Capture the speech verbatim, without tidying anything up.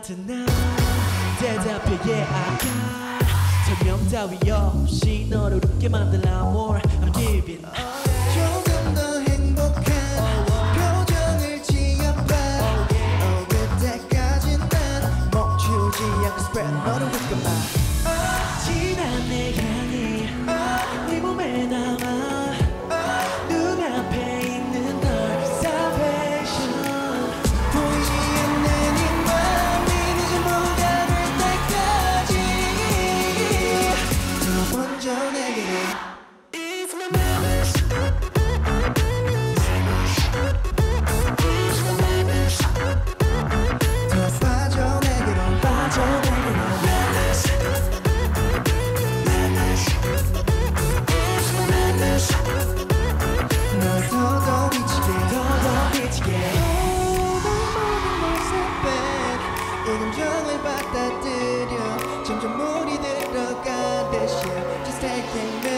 같은 나 대답해 yeah I got 설명 따위 없이 너를 웃게 만들 amor I'm giving 조금 더 행복한 표정을 지어봐 어, 그때까지 난 멈추지 않고 spread 너를 웃겨봐 지난 내 향이 네 몸에 남아 눈앞에 있는 널 salvation 보이지 않는 이 맘이 이제 뭐가 될 때까지 더 먼저 내게로 It's my madness It's my madness 더 빠져 내게로 빠져 내게로 Madness Madness It's my madness 널 더더 미치게 더더 미치게 이 감정을 받아들여 점점 물이 들어간 듯이 Just take it